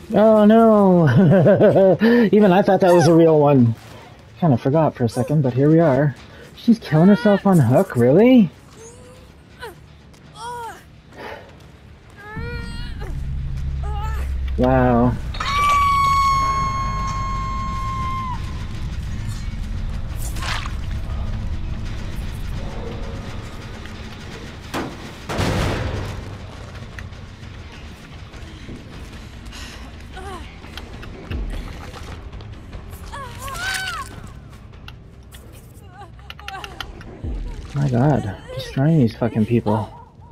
Oh no! Even I thought that was a real one. Kind of forgot for a second, but here we are. She's killing herself on hook, really? Wow. My god, destroying these fucking people.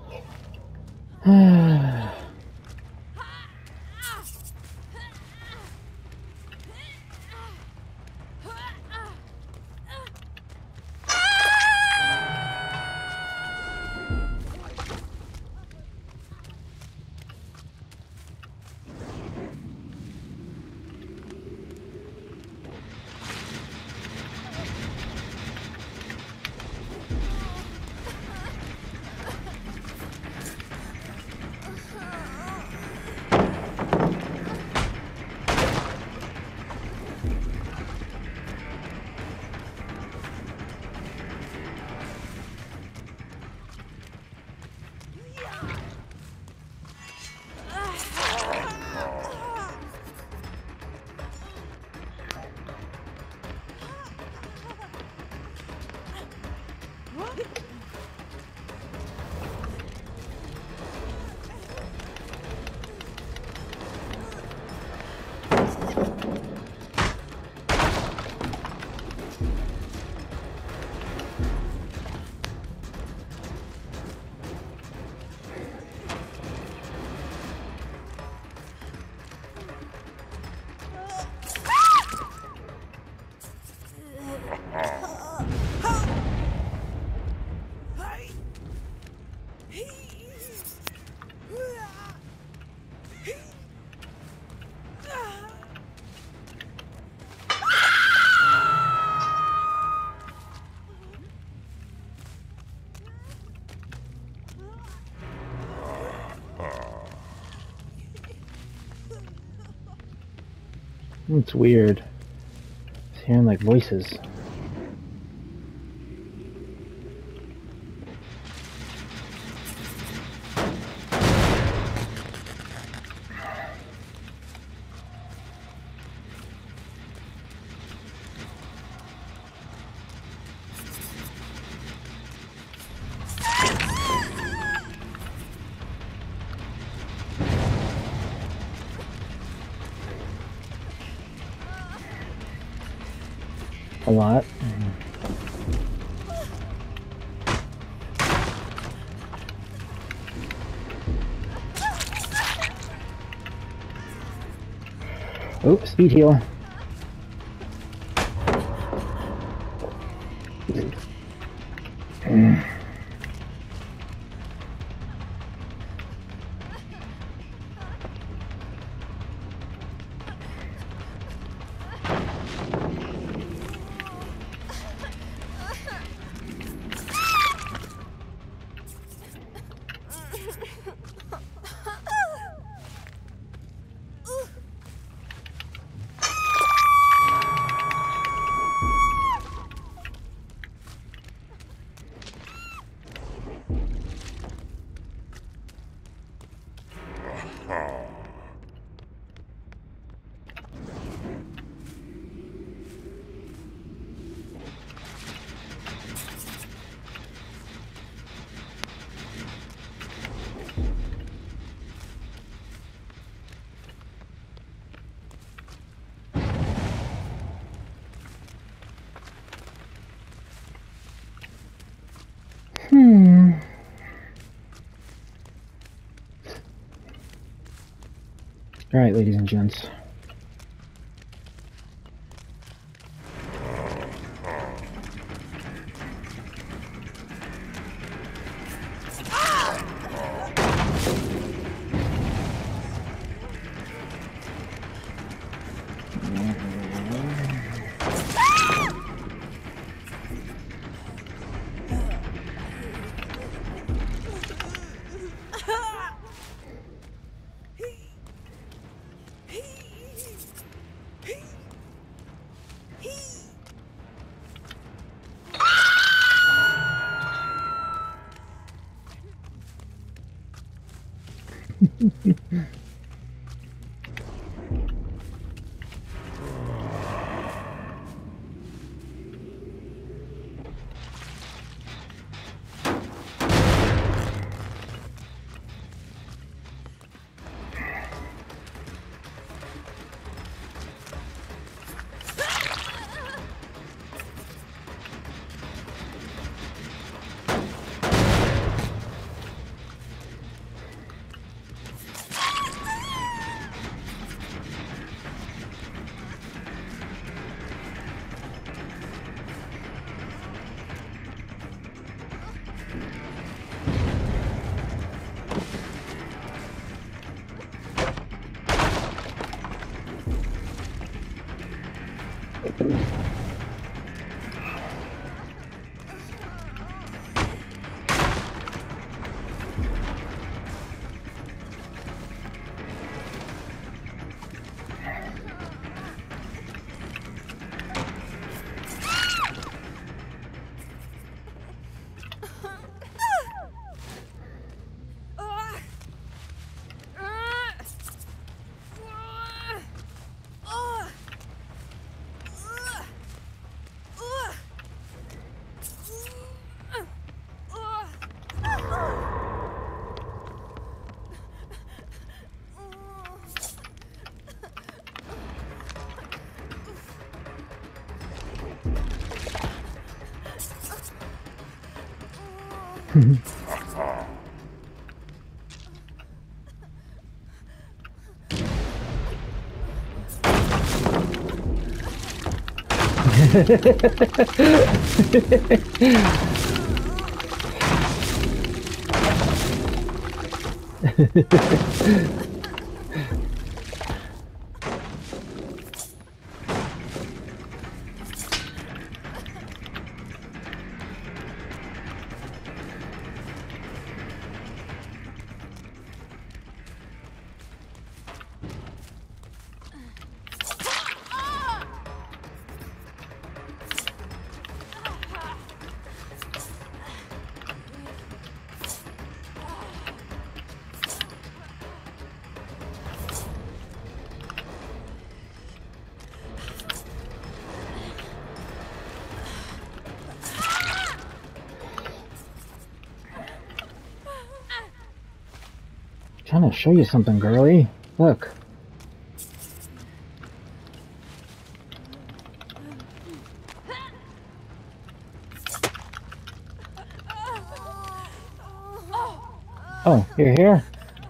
It's weird. It's hearing like voices. A lot. Oh, speed heal. Alright, ladies and gents. Trying to show you something, girly. Look. Oh, you're here?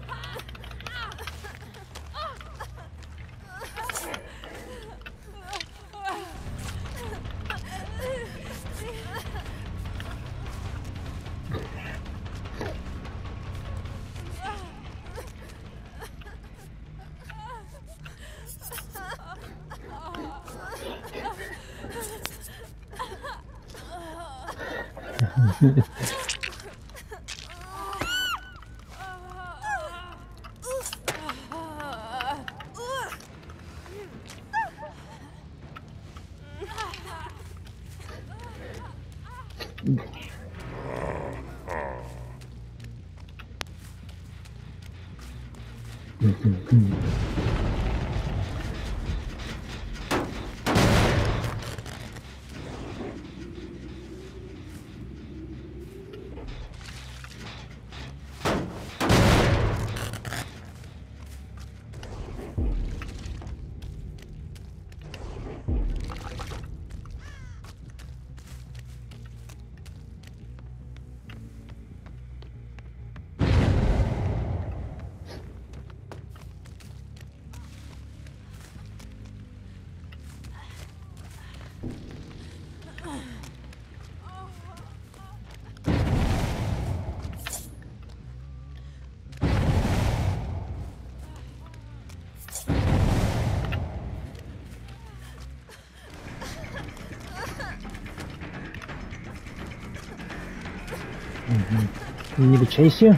You need to chase you?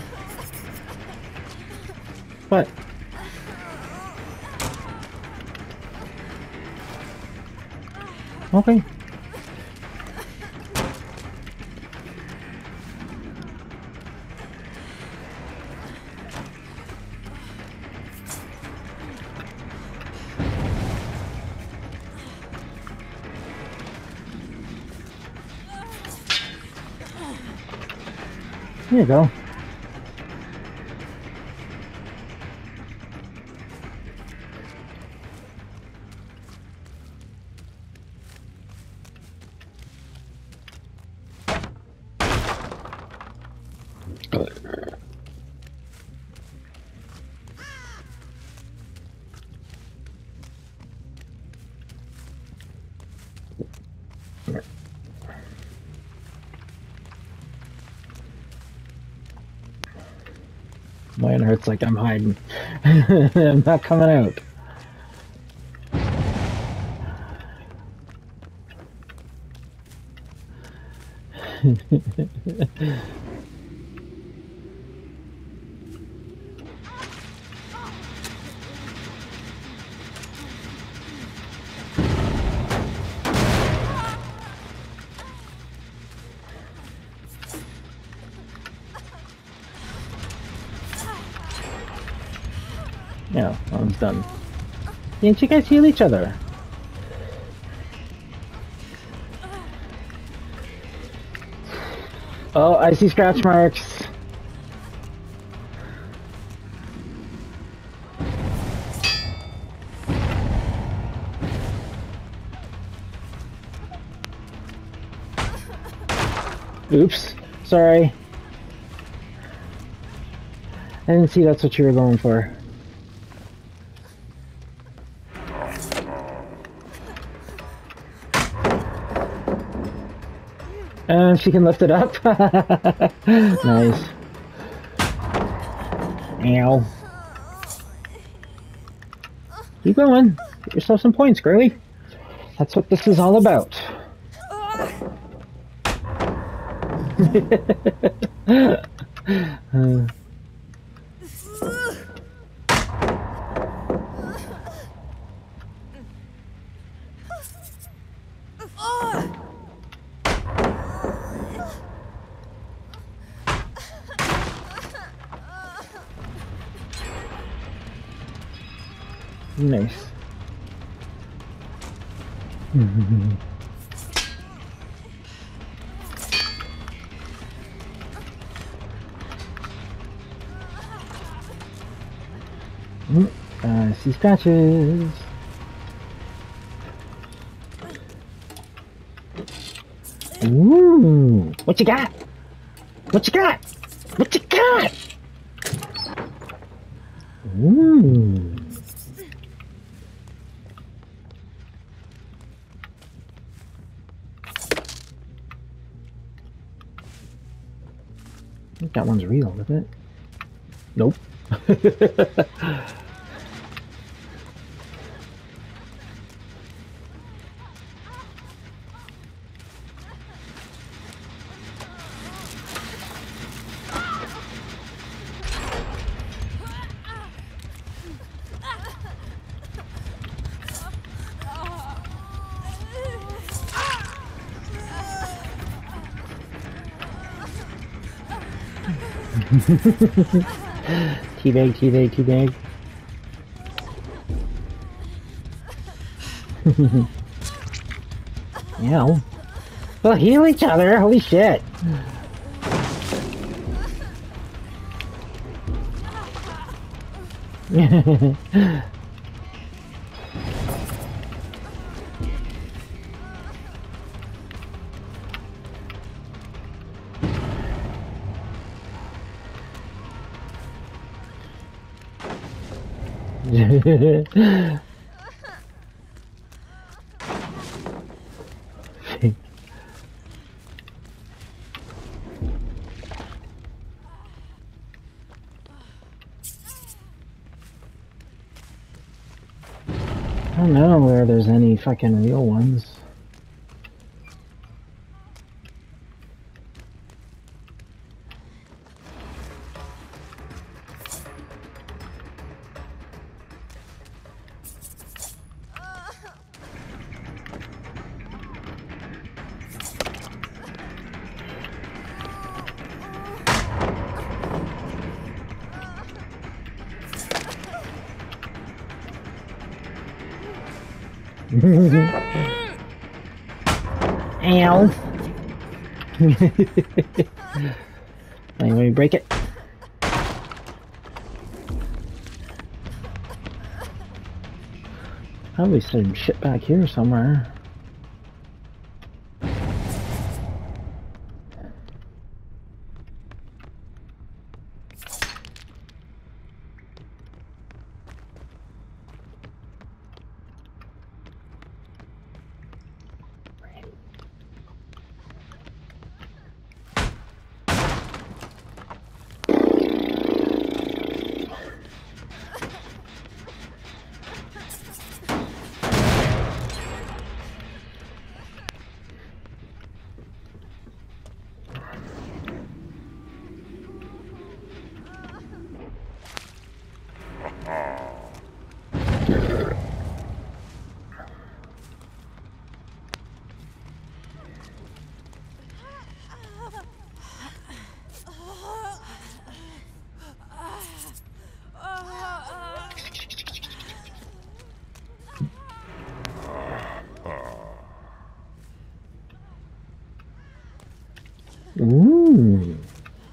What? Okay. Here you go. Mine hurts like I'm hiding. I'm not coming out. Yeah, that one's done. Didn't you guys heal each other? Oh, I see scratch marks. Oops, sorry. I didn't see that's what you were going for. And she can lift it up. Nice. Ow. Keep going. Get yourself some points, girly. That's what this is all about. Nice. I see scratches. Ooh, what you got? What you got? What you got? Ooh. I think that one's real, isn't it? Nope. Teabag, teabag, teabag. Ow. We'll heal each other, holy shit. I don't know where there's any fucking real ones. Ow. Anyway, break it. Probably some shit back here somewhere. Ooh.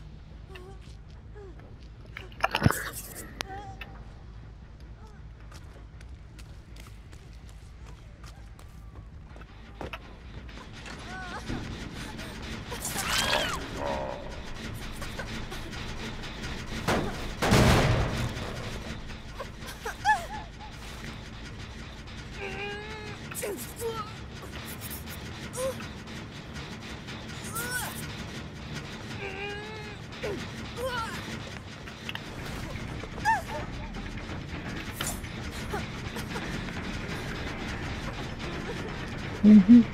Mm-hmm.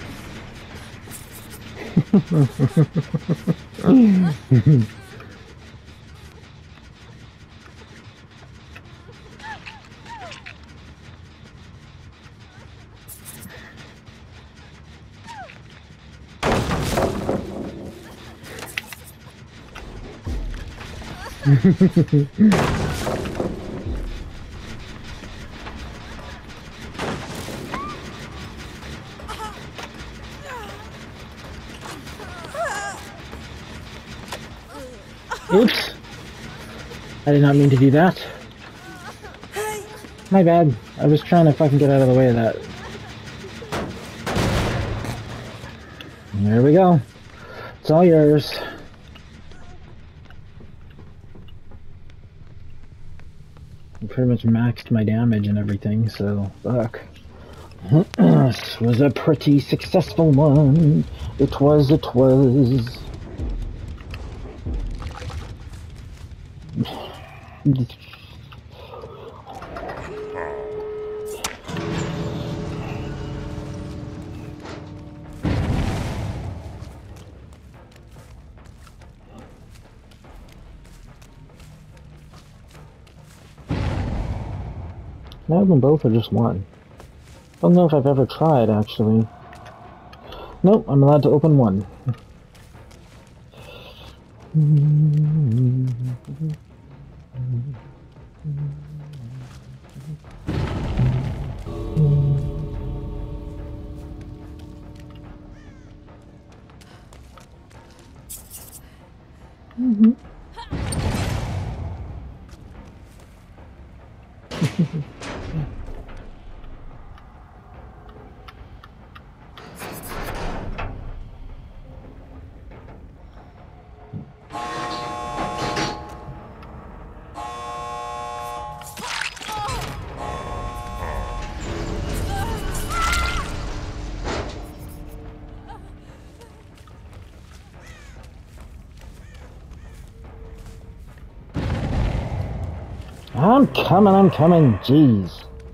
Oops! I did not mean to do that. My bad. I was trying to fucking get out of the way of that. There we go. It's all yours. I pretty much maxed my damage and everything, so fuck. This was a pretty successful one. It was. Can I open both or just one? I don't know if I've ever tried, actually. Nope, I'm allowed to open one. I'm coming, jeez.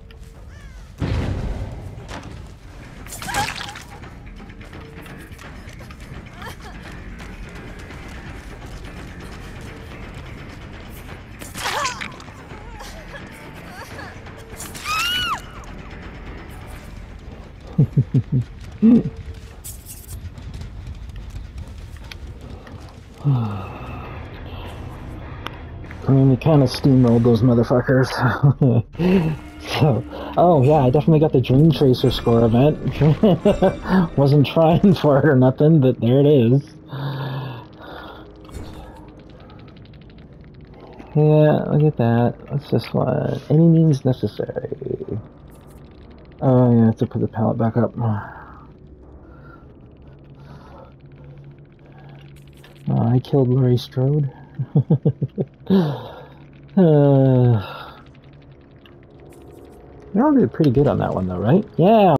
I mean, we kind of steamrolled those motherfuckers. So, oh yeah, I definitely got the Dream Tracer score event. Wasn't trying for it or nothing, but there it is. Yeah, look at that. What's this one? Any means necessary. Oh yeah, I have to put the pallet back up. Oh, I killed Laurie Strode. We all did pretty good on that one though, right? Yeah!